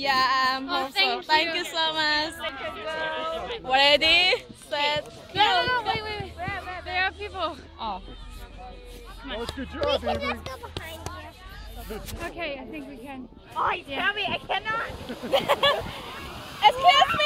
Yeah, I'm hopeful. Thank you so much. Ready, set, No, no, no, wait, wait, wait. There are people. oh. That was good job, Avery. Let's go behind you. Okay, I think we can. Oh, you tell me I cannot. Excuse